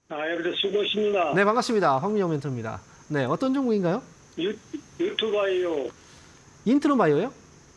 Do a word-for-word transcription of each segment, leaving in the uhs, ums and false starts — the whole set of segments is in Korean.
아, 여기서 수고하십니다. 네, 반갑습니다. 황민영 멘토입니다. 네, 어떤 종목인가요? 유, 유튜바이오. 인트로바이오요?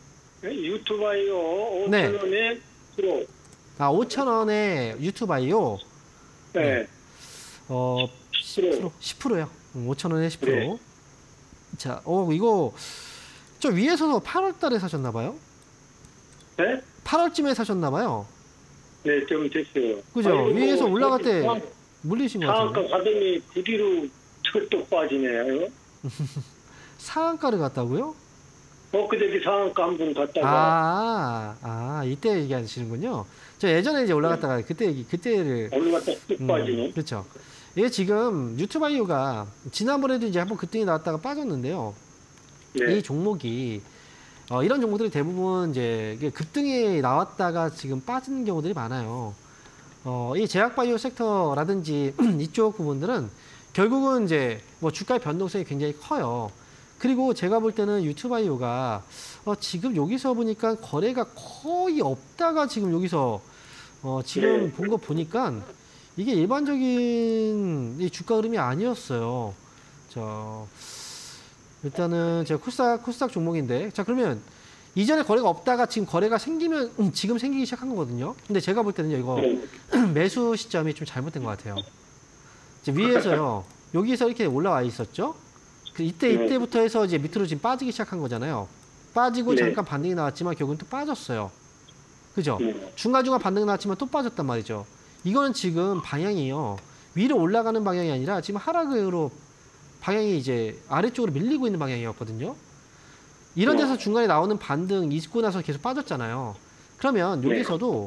유튜바이오 네. 오천 원에 프로. 아, 오천 원에 유튜바이오. 네. 어, 십 퍼센트, 십 퍼센트요. 오천 원에 십 퍼센트. 네. 자, 어, 이거 저 위에서 팔월 달에 사셨나봐요? 네? 팔월쯤에 사셨나봐요? 네, 좀 됐어요. 그죠? 아이고, 위에서 올라갈 때 상한- 물리신 것 상한가 같은데. 가더니 그 뒤로 툭툭 빠지네요. 상한가를 갔다고요? 엊그저께 상한가 한 번 갔다가. 아, 아, 이때 얘기하시는군요. 저 예전에 이제 올라갔다가 그때 얘기, 그때를. 올라갔다 뚝 음, 빠지네. 그렇죠. 이게 지금 유튜바이오가 지난번에도 이제 한번 급등이 나왔다가 빠졌는데요. 네. 이 종목이 어, 이런 종목들이 대부분 이제 이게 급등이 나왔다가 지금 빠지는 경우들이 많아요. 어, 이 제약바이오 섹터라든지 이쪽 부분들은 결국은 이제 뭐 주가의 변동성이 굉장히 커요. 그리고 제가 볼 때는 유튜바이오가 어, 지금 여기서 보니까 거래가 거의 없다가 지금 여기서 어, 지금 네. 본 거 보니까 이게 일반적인 이 주가 흐름이 아니었어요. 저 일단은 제가 코스닥 코스닥 종목인데, 자 그러면 이전에 거래가 없다가 지금 거래가 생기면 음, 지금 생기기 시작한 거거든요. 근데 제가 볼 때는요, 이거 네. 매수 시점이 좀 잘못된 것 같아요. 이제 위에서요, 여기서 이렇게 올라와 있었죠. 그 이때 네. 이때부터 해서 이제 밑으로 지금 빠지기 시작한 거잖아요. 빠지고 네. 잠깐 반등이 나왔지만 결국은 또 빠졌어요. 그죠? 네. 중간중간 반등 나왔지만 또 빠졌단 말이죠. 이거는 지금 방향이요, 위로 올라가는 방향이 아니라 지금 하락으로 방향이 이제 아래쪽으로 밀리고 있는 방향이었거든요. 이런 데서 중간에 나오는 반등 있고 나서 계속 빠졌잖아요. 그러면 여기서도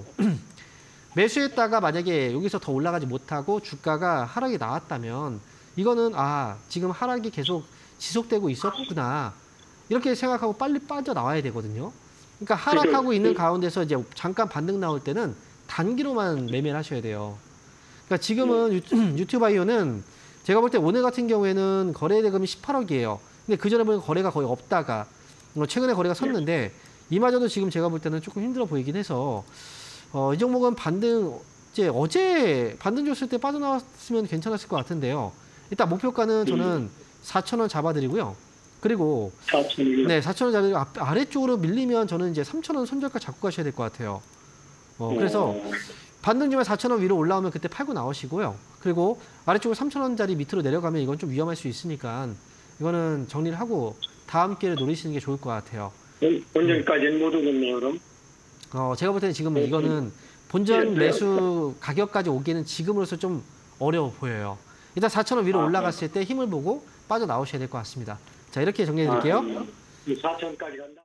매수했다가 만약에 여기서 더 올라가지 못하고 주가가 하락이 나왔다면 이거는 아, 지금 하락이 계속 지속되고 있었구나, 이렇게 생각하고 빨리 빠져나와야 되거든요. 그러니까 하락하고 있는 가운데서 이제 잠깐 반등 나올 때는 단기로만 매매를 하셔야 돼요. 그러니까 지금은 유튜바이오는 제가 볼 때 오늘 같은 경우에는 거래 대금이 십팔억이에요. 근데 그 전에 보니까 거래가 거의 없다가 최근에 거래가 섰는데 이마저도 지금 제가 볼 때는 조금 힘들어 보이긴 해서 어, 이 종목은 반등, 이제 어제 반등 줬을 때 빠져나왔으면 괜찮았을 것 같은데요. 일단 목표가는 저는 사천 원 잡아드리고요. 그리고 네, 사천 원 잡아드리고 앞, 아래쪽으로 밀리면 저는 이제 삼천 원 손절가 잡고 가셔야 될 것 같아요. 어, 그래서 반등 주면 사천 원 위로 올라오면 그때 팔고 나오시고요. 그리고 아래쪽으로 삼천 원짜리 밑으로 내려가면 이건 좀 위험할 수 있으니까 이거는 정리를 하고 다음 기회를 노리시는 게 좋을 것 같아요. 본전까지는 못 오겠네요, 그럼. 어, 제가 볼 때는 지금 이거는 본전 매수 가격까지 오기에는 지금으로서 좀 어려워 보여요. 일단 사천 원 위로 올라갔을 때 힘을 보고 빠져나오셔야 될 것 같습니다. 자, 이렇게 정리해 드릴게요. 사천까지 간다.